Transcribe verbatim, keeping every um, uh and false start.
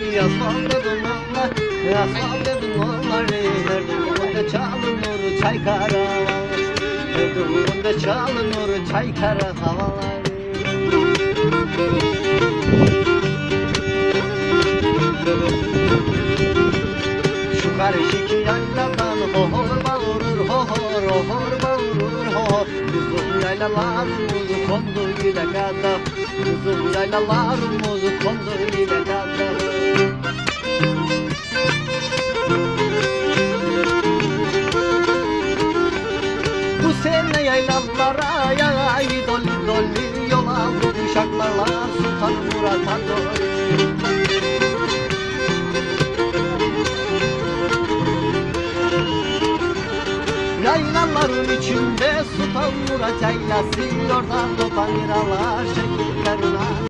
asfalt dedim onlar, asfalt dedim onlar. Her durumunda çalınır Çaykara havalar, her durumunda çalınır Çaykara havalar. Şu karışık yayladan hohor bağırır, hohor, hohor bağırır, hohor. Kızıl yaylalarımız kondu ile kadar, kızıl yaylalarımız kondu ile kadar. Bu sene yaylalara yağay doli doli, yol aldı uşaklarla Sultan Murat'a doğru. Yaylaların içinde Sultan Murat yaylası, oradan kopan liralar şekiller